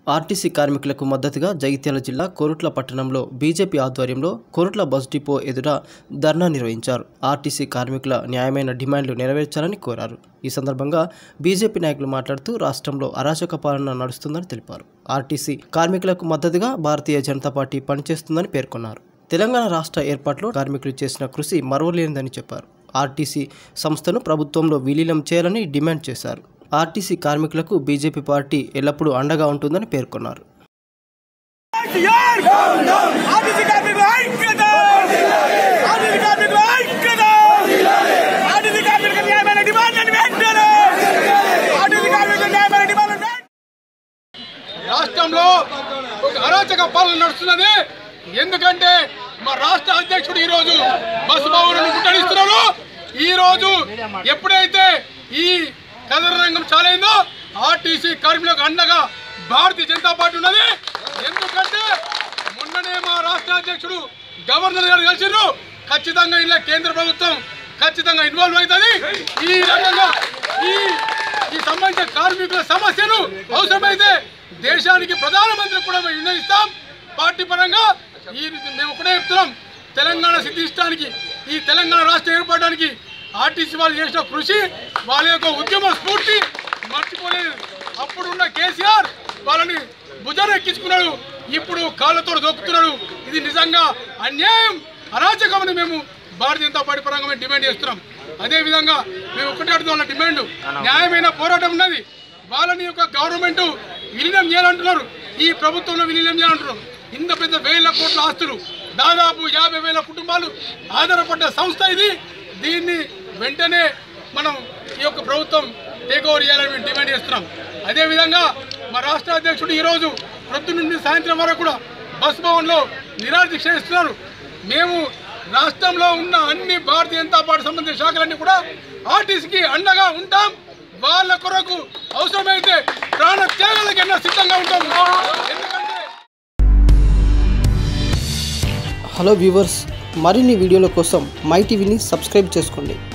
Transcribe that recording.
RTC కార్మికులకు మద్దతుగా జగిత్యాల జిల్లా కోరుట్ల పట్టణంలో బీజేపీ ఆధ్వర్యంలో కోరుట్ల బస్ డిపో ఎదుట ధర్నా నిర్వహించారు. ఆర్టీసీ కార్మికుల న్యాయమైన డిమాండ్లు నెరవేర్చాలని కోరారు. ఈ సందర్భంగా బీజేపీ నాయకులు మాట్లాడుతూ రాష్ట్రంలో అరాచక పాలన నడుస్తుందని తెలిపారు. ఆర్టీసీ కార్మికులకు మద్దతుగా భారతీయ జనతా పార్టీ పనిచేస్తుందని పేర్కొన్నారు. తెలంగాణ రాష్ట్ర ఏర్పాటులో కార్మికులు చేసిన కృషి మరువలేనిదని చెప్పారు. ఆర్టీసీ సంస్థను ప్రభుత్వంలో విలీనం చేయాలని డిమాండ్ చేశారు. ఆర్టీసీ కార్మికులకు బీజేపీ పార్టీ ఎల్లప్పుడూ అండగా ఉంటుందని పేర్కొన్నారు. రాష్ట్రంలో ఒక అరాచక పాలన నడుస్తున్నది. ఎందుకంటే మా రాష్ట్ర అధ్యక్షుడు ఈరోజు బస్సు భవనాన్ని ముట్టడిస్తున్నారు. ఈరోజు ఎప్పుడైతే ఈ కదర రంగం చాలైందో ఆర్టీసీ కార్మికులకు అండగా భారతీయ జనతా పార్టీ ఉన్నది. ఎందుకంటే మొన్ననే మా రాష్ట్ర అధ్యక్షుడు గవర్నర్ గారు కలిసిరు. ఖచ్చితంగా ఇలా కేంద్ర ప్రభుత్వం ఖచ్చితంగా ఇన్వాల్వ్ అవుతుంది. ఈ రకంగా ఈ సంబంధించిన కార్మికుల సమస్యను అవసరమైతే దేశానికి ప్రధానమంత్రి కూడా మేము నిర్ణయిస్తాం. పార్టీ పరంగా మేము ఒకటే చెప్తున్నాం, తెలంగాణ సిద్ధించడానికి ఈ తెలంగాణ రాష్ట్రం ఏర్పడడానికి ఆర్టీసీ వాళ్ళు చేసిన కృషి, వాళ్ళ యొక్క ఉద్యమ స్ఫూర్తి మర్చిపోలేదు. అప్పుడున్న కేసీఆర్ వాళ్ళని భుజాన ఎక్కించుకున్నాడు, ఇప్పుడు కాళ్ళతో దొక్కుతున్నాడు. ఇది నిజంగా అన్యాయం, అరాచకమని మేము భారతీయ జనతా పార్టీ పరంగా మేము డిమాండ్ చేస్తున్నాం. అదేవిధంగా మేము ఒకటే అడుగుతున్న డిమాండ్, న్యాయమైన పోరాటం ఉన్నది. వాళ్ళని యొక్క గవర్నమెంట్ విలీనం చేయాలంటున్నారు, ఈ ప్రభుత్వంలో విలీనం చేయాలంటున్నారు. ఇంత పెద్ద వేల కోట్ల ఆస్తులు, దాదాపు 50,000 కుటుంబాలు ఆధారపడ్డ సంస్థ ఇది. దీన్ని వెంటనే మనం ఈ యొక్క ప్రభుత్వం టేక్ ఓవర్ చేయాలని మేము డిమాండ్ చేస్తున్నాం. అదేవిధంగా మా రాష్ట్ర అధ్యక్షుడు ఈరోజు ప్రొద్దు నుండి సాయంత్రం వరకు కూడా బస్ భవన్లో నిరాదీక్ష చేస్తున్నారు. మేము రాష్ట్రంలో ఉన్న అన్ని భారతీయ జనతా పార్టీ సంబంధించిన శాఖలన్నీ కూడా ఆర్టీసీకి అండగా ఉంటాం. వాళ్ళ కొరకు అవసరమైతే ప్రాణ త్యాగాలకైనా సిద్ధంగా ఉంటాం. ఎందుకంటే హలో వ్యూవర్స్, మరిన్ని వీడియోల కోసం mytvని సబ్స్క్రైబ్ చేసుకోండి.